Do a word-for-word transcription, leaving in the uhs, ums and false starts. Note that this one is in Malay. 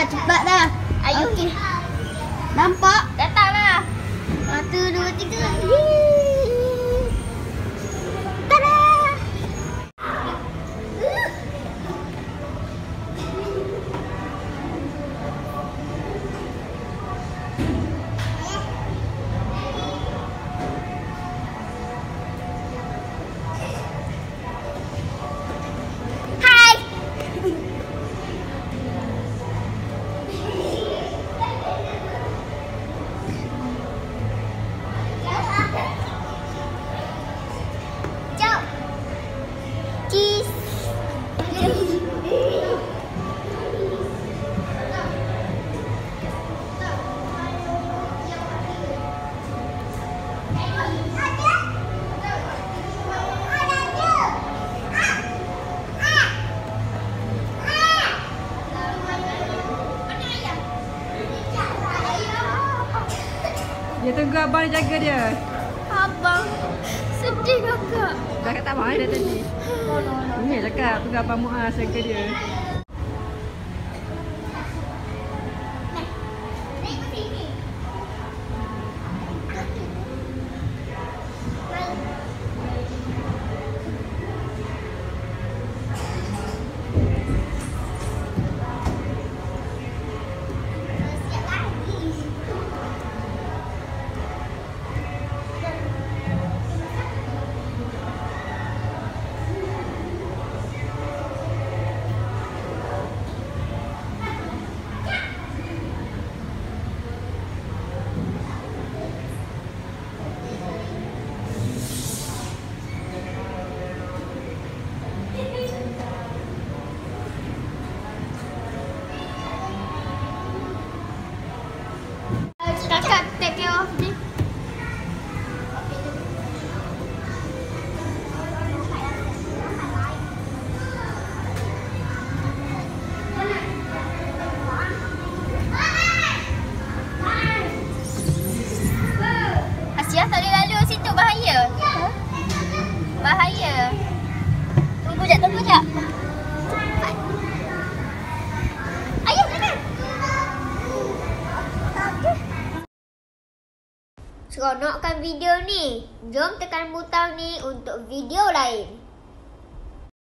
cepat dah. Ayo. Okey. Nampak? Datanglah. Satu, dua, tiga. Yeay. Tada! Cheese. Dia tunggu abang jaga dia. Abang. Sedih kakak. Dah kata abang dah tadi. Ini cakap tunggu abang Muaz jaga dia. Kakak take care of ni. Asia tak boleh lalu situ, bahaya. Bahaya. Tunggu jap, tunggu jap. Ayuh, sana. Seronokkan video ni. Jom tekan butang ni untuk video lain.